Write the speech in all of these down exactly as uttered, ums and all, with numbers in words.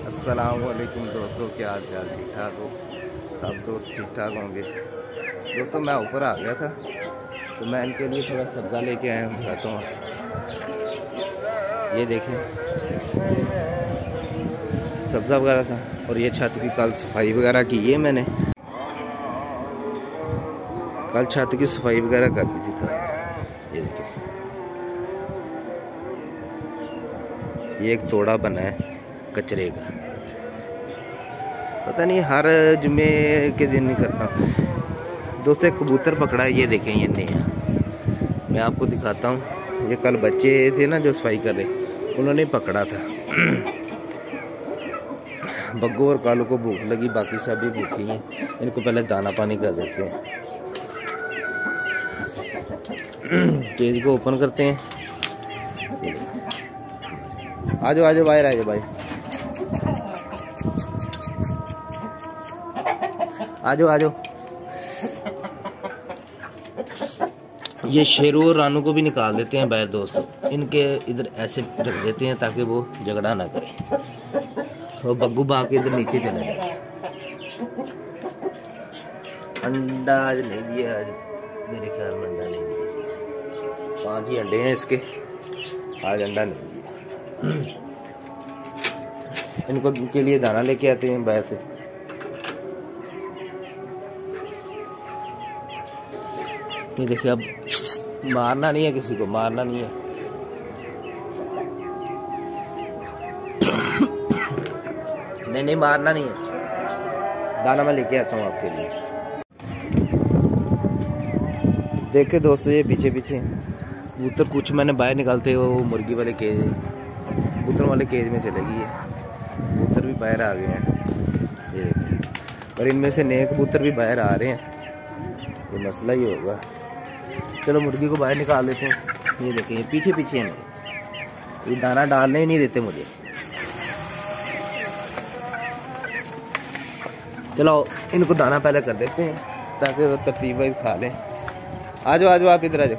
अस्सलाम वालेकुम दोस्तों, क्या हाल चाल? ठीक ठाक हो सब दोस्त? ठीक ठाक होंगे दोस्तों। मैं ऊपर आ गया था तो मैं इनके लिए थोड़ा सब्ज़ा लेके आया हूँ, दिखाता हूँ। ये देखें सब्ज़ा वगैरह था, और ये छत की कल सफाई वगैरह की है मैंने। कल छत की सफाई वगैरह कर दी थी। था ये देखें, ये एक तोड़ा बना है कचरे का। पता नहीं हर जुमे के दिन नहीं करता दोस्तों। एक कबूतर पकड़ा है, ये देखें, ये नया। मैं आपको दिखाता हूँ। ये कल बच्चे थे ना जो सफाई कर रहे, उन्होंने पकड़ा था। बग्गू और कालू को भूख लगी, बाकी सभी भूखी हैं। इनको पहले दाना पानी कर देते हैं। केज को ओपन करते हैं। आ जाओ आ जाओ बाहर आ जाओ भाई, आ जाओ आ जाओ। ये शेरू और रानू को भी निकाल देते हैं बाहर दोस्तों। इनके इधर ऐसे रख देते हैं ताकि वो झगड़ा ना करे। तो बग्गू भाग के इधर नीचे चले जाए। अंडा आज नहीं दिया, आज मेरे ख्याल में अंडा नहीं दिया। पांच ही अंडे हैं इसके, आज अंडा नहीं दिया। इनको के लिए दाना लेके आते हैं बाहर से। ये देखिए, अब मारना नहीं है, किसी को मारना नहीं है। नहीं नहीं मारना नहीं है। दाना मैं लेके आता हूँ आपके लिए। देखे दोस्तों, ये पीछे पीछे कबूतर कुछ मैंने बाहर निकालते वो मुर्गी वाले केज, कबूतर वाले केज में चले गई है। कबूतर भी बाहर आ गए हैं ये, और इनमें से नए कबूतर भी बाहर आ रहे हैं। ये मसला ही होगा। चलो मुर्गी को बाहर निकाल देते हैं। ये देखें, ये पीछे पीछे हैं मेरे। ये दाना डालने ही नहीं देते मुझे। चलो इनको दाना पहले कर देते हैं ताकि वो तरतीब वाइज खा लें। आ जाओ आ जाओ, आप इधर आ जाओ।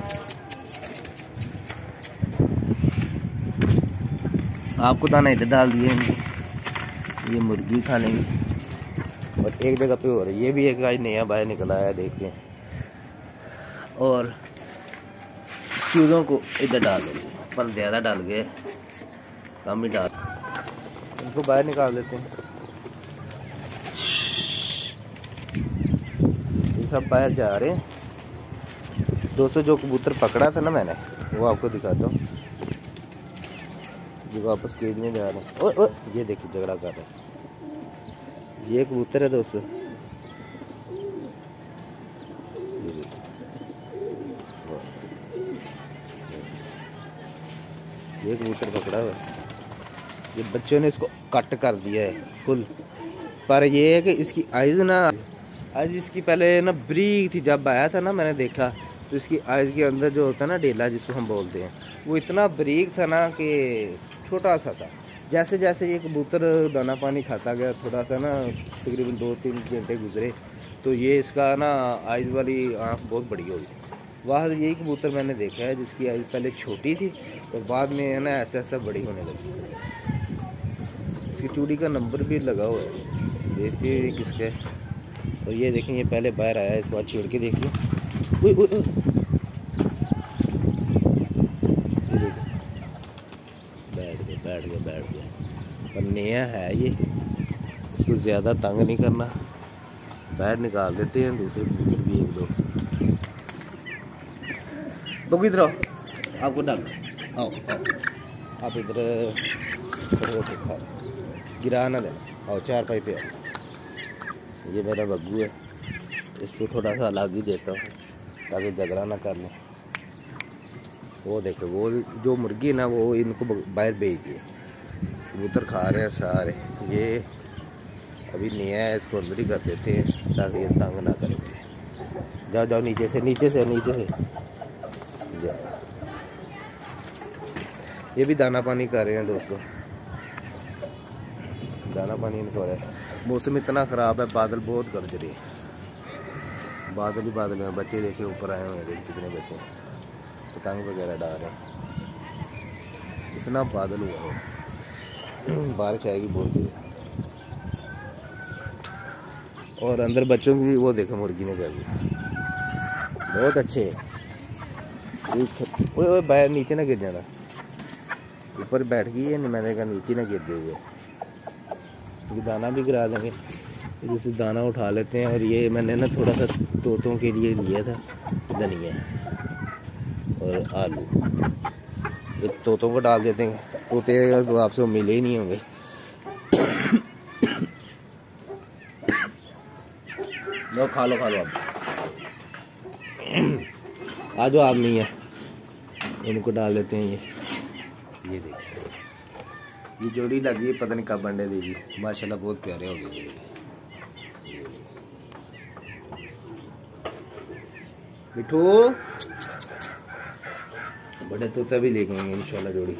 आपको दाना इधर डाल दिए इनको, ये मुर्गी खा लेंगे। और एक जगह पे हो रही है, ये भी एक आज नया बाहर निकला है, देखते हैं। और चूज़ों को इधर डाल देते हैं, पर ज़्यादा डाल गए, कम ही डाल। इनको बाहर निकाल देते हैं। ये सब बाहर जा रहे हैं दोस्तों। जो कबूतर पकड़ा था ना मैंने, वो आपको दिखाता हूँ, जो वापस केज में जा रहे हैं। ओ, ओ, ये देखिए झगड़ा कर रहे हैं। ये कबूतर है दोस्तों, ये कबूतर पकड़ा हुआ। ये बच्चों ने इसको कट कर दिया है फुल। पर ये है कि इसकी आइज़ ना, आज इसकी पहले ना ब्रीक थी। जब आया था ना मैंने देखा तो इसकी आइज़ के अंदर जो होता है ना डेला, जिसको हम बोलते हैं, वो इतना ब्रीक था ना कि छोटा सा था। जैसे जैसे ये कबूतर दाना पानी खाता गया, थोड़ा सा ना तकरीबन दो तीन घंटे गुजरे तो ये इसका ना आइज़ वाली आँख बहुत बड़ी हो गई। वहाँ यही कबूतर मैंने देखा है जिसकी आइज़ पहले छोटी थी और बाद में है ना ऐसा ऐसा बड़ी होने लगी। इसकी चूड़ी का नंबर भी लगा हुआ है, देखिए किसका है। और ये देखें, ये पहले बाहर आया है, इस बार छेड़ के देखिए। बैठ गया बैठ गया बैठ गया। पर नया है ये, इसको ज़्यादा तंग नहीं करना। बाहर निकाल देते हैं दूसरे कबूतर भी एक दो। बग्गू इधर आओ, आपको डाल आओ आओ। आप इधर खाओ, गिरा ना देना। आओ चार पाई पे आओ। ये मेरा बग्गू है, इसको थोड़ा सा अलग ही देता हूँ ताकि झगड़ा ना कर लें। वो देखो, वो जो मुर्गी ना वो इनको बाहर भेज दिए। कबूतर खा रहे हैं सारे। ये अभी नया है, इसको अंदर ही कर देते हैं ताकि ये तंग ना करेंगे। जाओ जाओ, नीचे से नीचे से नीचे से जाओ। ये भी दाना पानी कर रहे हैं दोस्तों, दाना पानी इनको हो रहा है। मौसम इतना ख़राब है, बादल बहुत गरज रहे हैं। बादल ही बादल में। बच्चे देखे ऊपर आए हुए हैं, कितने बच्चे पतंग वगैरह डाल रहे हैं। इतना बादल हुआ है। बारिश आएगी बहुत तेज। और अंदर बच्चों की वो देखो मुर्गी ने कर दी, बहुत अच्छे। ओए बाहर नीचे ना गिर जाना, ऊपर बैठ गई है, मैंने कहा नीचे ना गिर जाइए। ये दाना भी गिरा देंगे, जैसे दाना उठा लेते हैं। और ये मैंने ना थोड़ा सा तोतों के लिए लिया था धनिया और आलू, ये तोतों को डाल देते हैं। तोते तो आपसे मिले ही नहीं होंगे। लो खा लो खा लो, आप आ जाओ, आप नहीं है, इनको डाल देते हैं। ये ये देखिए, ये जोड़ी लगी है, पता नहीं कब अंडे देगी। माशाल्लाह बहुत प्यारे हो गए। मिठू बड़े तोता भी लेके आएंगे इंशाल्लाह जोड़ी।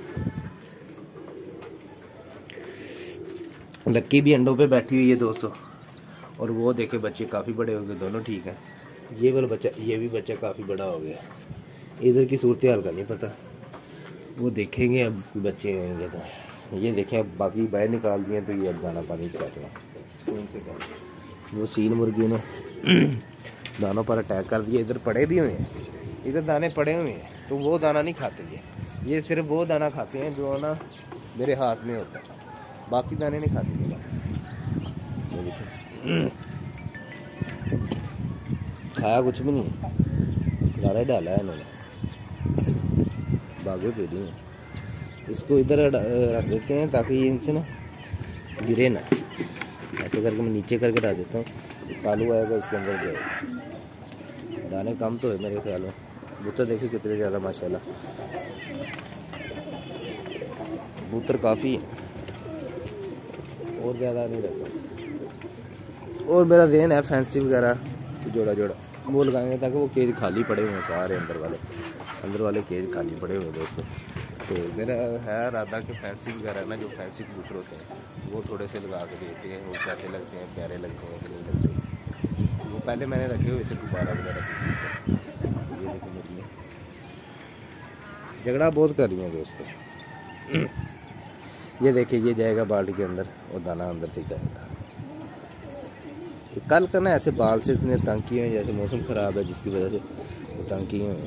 लक्की भी अंडों पे बैठी हुई है दोस्तों। और वो देखे बच्चे काफ़ी बड़े हो गए, दोनों ठीक हैं। ये वाला बच्चा, ये भी बच्चा काफ़ी बड़ा हो गया। इधर की सूरत हाल का नहीं पता, वो देखेंगे अब बच्चे आएंगे तो। ये देखें अब बाकी बाहर निकाल दिए तो ये अब दाना पानी पिलाते हैं। वो सील मुर्गी ने दानों पर अटैक कर दिया। इधर पड़े भी हुए हैं, इधर दाने पड़े हुए हैं, तो वो दाना नहीं खाते ये ये सिर्फ वो दाना खाते हैं जो ना मेरे हाथ में होता है, बाकी दाने नहीं खाते। खाया कुछ भी नहीं, दाना ही डाला है इन्होंने, बागे पे दी हैं। इसको इधर रख देते हैं ताकि ये इनसे ना गिरे ना। ऐसे करके मैं नीचे करके डाल देता हूँ, कालू आएगा इसके अंदर जाएगा। दाने कम तो है मेरे ख्याल में। बूतर देखिए कितने ज़्यादा माशाल्लाह, बूतर काफ़ी और ज़्यादा नहीं रहता। और मेरा ज़हन है फैंसी वगैरह जोड़ा जोड़ा वो लगाएंगे ताकि वो केज खाली पड़े हुए हैं सारे, अंदर वाले अंदर वाले केज खाली पड़े हुए दोस्तों। तो मेरा है इरादा कि फैंसी वगैरह ना, जो फैंसी कबूतर होते हैं वो थोड़े से लगा के देते हैं। वो कैसे लगते हैं, प्यारे लगते हैं कि नहीं लगते। वो पहले मैंने रखे हुए थे गुब्बारा वगैरह। ये देखो मुर्गियाँ झगड़ा बहुत कर रही हैं दोस्तों। ये देखिए, ये जाएगा बाल्टी के अंदर और दाना अंदर से जाएगा। कल का ना ऐसे बाल से इतने तंग किए हैं, जैसे मौसम ख़राब है जिसकी वजह से वो तंग किए हैं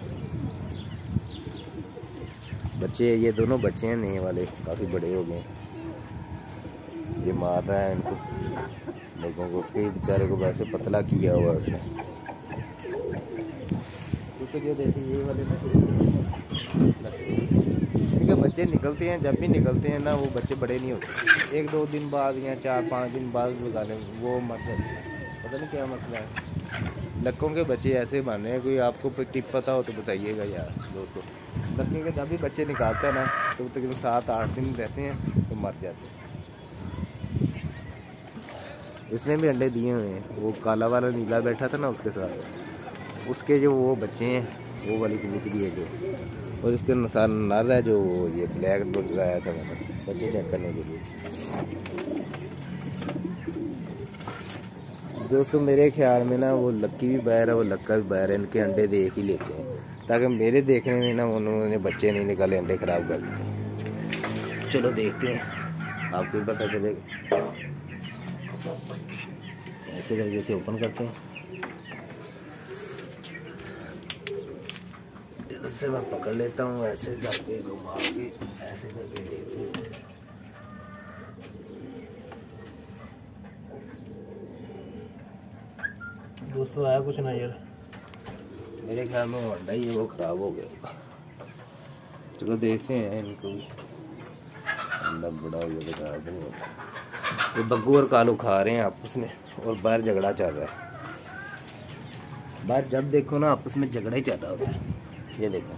बच्चे। ये दोनों बच्चे हैं नए वाले, काफ़ी बड़े हो गए। ये मार रहा है इनको लोगों को, उसके बेचारे को वैसे पतला किया हुआ है उसने। तो जो देखिए ये वाले ना ठीक है, बच्चे निकलते हैं, जब भी निकलते हैं ना वो बच्चे बड़े नहीं होते। एक दो दिन बाद या चार पाँच दिन बाद लगाने वो मर जाते हैं, पता नहीं क्या मसला है। लक्कों के बच्चे ऐसे माने हैं, कोई आपको टिप पता हो तो बताइएगा यार दोस्तों। लक्की के जब भी बच्चे निकालते हैं ना तो तकरीबन सात आठ दिन रहते हैं तो मर जाते हैं। इसने भी अंडे दिए हुए हैं, वो काला वाला नीला बैठा था ना उसके साथ, उसके जो वो बच्चे हैं वो वाली कबूतरी है जो। और इसके नसार नर है जो ये ब्लैक लगाया था मैंने बच्चे चेक करने के लिए दोस्तों। मेरे ख्याल में ना वो लक्की भी बाहर है, वो लक्का भी बाहर है। इनके अंडे देख ही लेते हैं ताकि मेरे देखने में ना उन्होंने बच्चे नहीं निकाले, अंडे ख़राब कर दिए। चलो देखते हैं, आपको भी पता चलेगा। ऐसे करके इसे ओपन करते हैं, इधर से मैं पकड़ लेता हूँ, ऐसे करके घुमा के ऐसे करके देखते हैं। दोस्तों आया कुछ ना यार, मेरे ख्याल में वो अंडा ही है, वो ख़राब हो गया। चलो देखते हैं इनको भी, अंडा बड़ा हो गया तो नहीं होगा। ये बग्गू और कालू खा रहे हैं आपस में और बाहर झगड़ा चल रहा है। बाहर जब देखो ना आपस में झगड़ा ही चल रहा होता है। ये देखो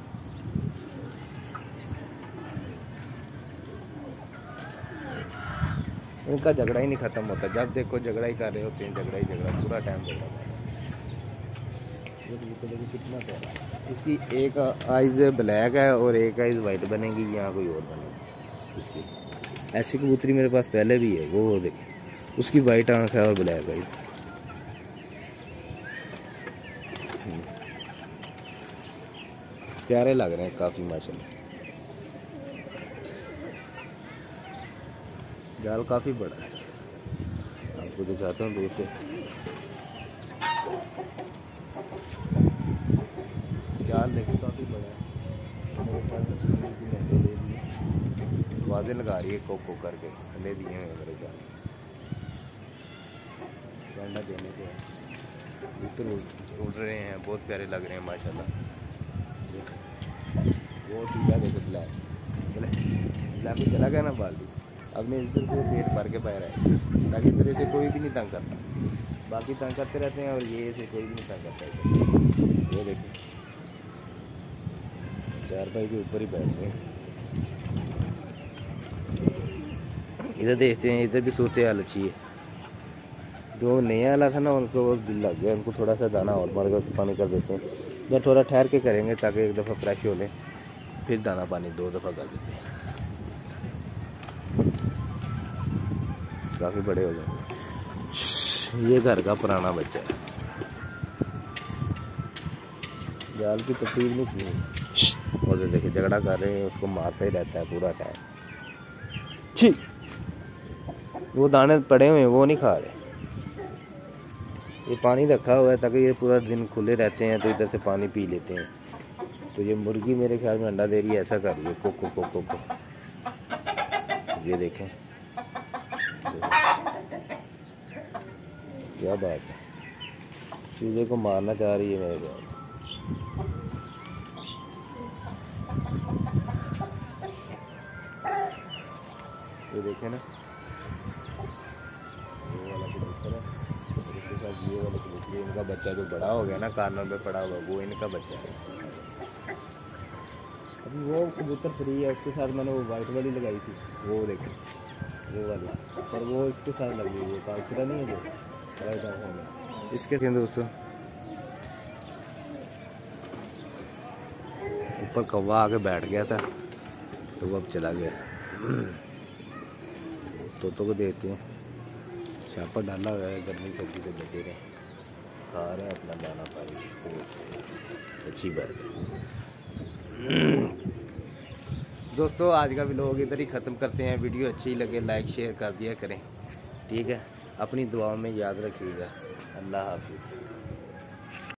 इनका झगड़ा ही नहीं ख़त्म होता, जब देखो झगड़ा ही कर रहे होते हैं, झगड़ा ही झगड़ा पूरा टाइम झगड़ा। कितना प्यारा, इसकी एक आइज़ ब्लैक है और एक आइज़ वाइट बनेगी, यहाँ कोई और बनेगी। इसकी ऐसी कबूतरी मेरे पास पहले भी है, वो देखें उसकी वाइट आँख है और ब्लैक आइज़। प्यारे लग रहे हैं काफ़ी माशाल्लाह। जाल काफ़ी बड़ा है, आपको दिखाता हूँ दूर से। जाल देखो काफ़ी बड़ा है। वादे लगा रही है कोक को करके, अंडे दिए हुए मेरे जाल। अंडा देने के कबूतर उड़ रहे हैं, बहुत प्यारे लग रहे हैं माशाल्लाह। वो चूजा देखो ब्लैक ब्लैक ब्लैक को चला गया ना बाल्टी, अपने इधर से पेट भर के पैर है, ताकि इधर से कोई भी नहीं तंग करता। बाकी तंग करते रहते हैं और ये से कोई भी नहीं तंग करता है। ये देखिए चार भाई के ऊपर ही बैठ गए। इधर देखते हैं, इधर भी सूरत हाल अच्छी है। जो नया वाला था ना उनको वो दिल लग गया, उनको थोड़ा सा दाना और मार कर पानी कर देते हैं। जब थोड़ा ठहर के करेंगे ताकि एक दफ़ा फ्रेश हो लें, फिर दाना पानी दो दफ़ा कर देते हैं। काफ़ी बड़े हो जाएंगे। ये घर का पुराना बच्चा है, जाल की तकलीफ नहीं की। और देखिए झगड़ा कर रहे हैं, उसको मारता ही रहता है पूरा टाइम। ठीक, वो दाने पड़े हुए हैं वो नहीं खा रहे। ये पानी रखा हुआ है ताकि ये पूरा दिन खुले रहते हैं, तो इधर से पानी पी लेते हैं। तो ये मुर्गी मेरे ख्याल में अंडा दे रही है, ऐसा कर रही है कोको कोको को। ये देखें क्या बात है, चूजे को मारना चाह रही है मेरे ख्याल। ये देखें ना, ये वाला कबूतर है, इसके साथ ये वाला कबूतर, इनका बच्चा जो बड़ा हो गया ना कार्नर में पड़ा हुआ, वो इनका बच्चा है। अभी वो कबूतर फ्री है, उसके साथ मैंने वो वाइट वाली लगाई थी, वो देखें वो वाली, पर वो इसके साथ लगी हुई है, काफिरा नहीं है जो वाइट आंखों में। इसके दोस्तों ऊपर कौवा आके बैठ गया था, तो वो अब चला गया। तोतों को देते हैं, छापा डाला हुआ है, गर्मी सर्दी से बचे रहे, खा रहे हैं अपना दाना पानी, अच्छी बात है। दोस्तों आज का व्लॉग इधर ही ख़त्म करते हैं। वीडियो अच्छी लगे लाइक शेयर कर दिया करें, ठीक है। अपनी दुआओं में याद रखिएगा। अल्लाह हाफिज़।